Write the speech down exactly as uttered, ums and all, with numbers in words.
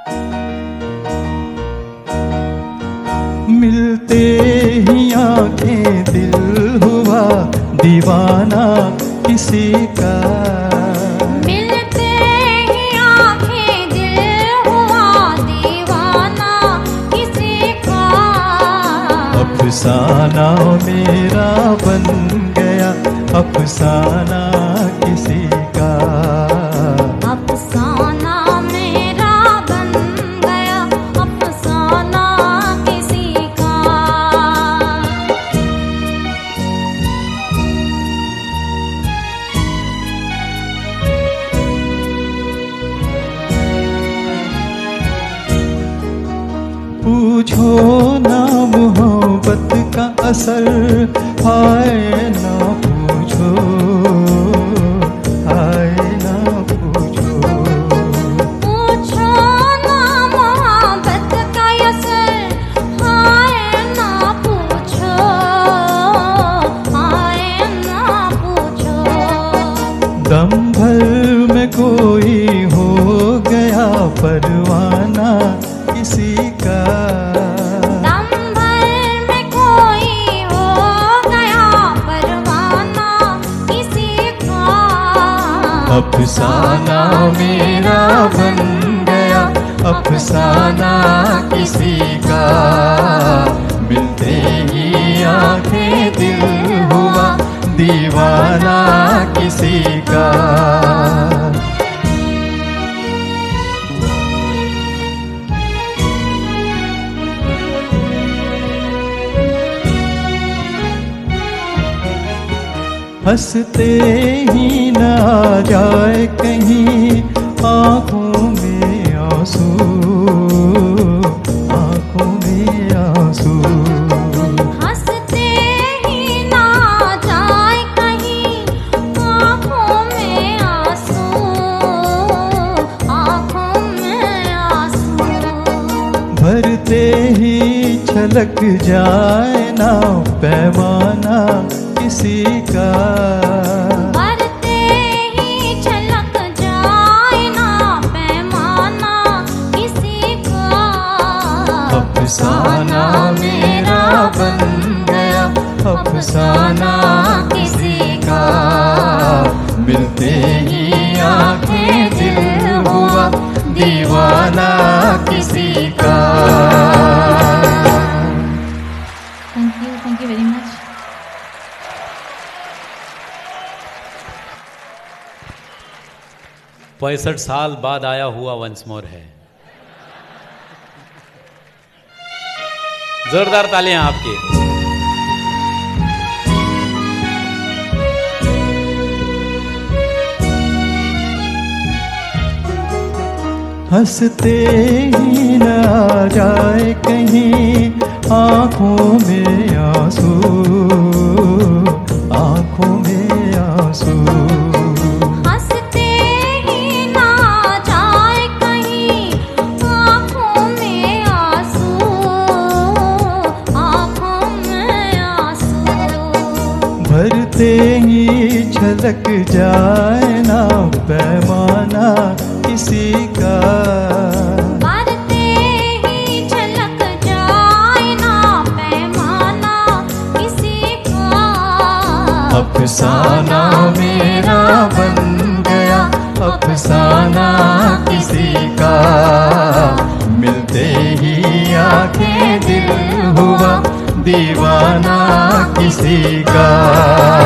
मिलते ही आंखें दिल हुआ दीवाना किसी का, मिलते ही आंखें दिल हुआ दीवाना किसी का। अफसाना मेरा बन गया अफसाना किसी का, अफसाना मेरा बन गया अफसाना किसी का। पूछो ना मोहब्बत का असर, हाय ना पूछो, हाय ना पूछो। पूछो ना मोहब्बत का असर, हाय ना पूछो, हाय ना पूछो। दम भर में कोई हो गया परवाना किसी का, दम भर में कोई हो गया परवाना किसी का। अफसाना मेरा बन गया अफसाना किसी का, मिलते ही आंखें दिल हुआ दीवाना किसी का। हंसते ही न आ जाए कहीं आँखों में आंसू, आँखों में आंसू। हंसते ही ना जाए कहीं आँखों में आंसू, आँखों में आंसू। भरते ही छलक जाए ना पैमाना किसी का, भरते ही छलक जाए ना पैमाना किसी का। अफसाना मेरा बन गया अफसाना किसी का, मिलते ही आंखें दिल हुआ दीवाना किसी का। Thank you, thank you very much. पैंसठ साल बाद आया हुआ वंस मोर है। जोरदार तालियां आपके। हंसते ही न आ जाए कहीं आँखों में आंसू, आँखों में आंसू। हंसते ही ना जाए कहीं आँखों में आंसू, आँखों में आंसू। भरते ही छलक जाए ना पैमाना किसी का, भरते ही छलक जाए ना पैमाना किसी का। अफसाना मेरा बन गया अफसाना किसी का, मिलते ही आंखें दिल हुआ दीवाना किसी का।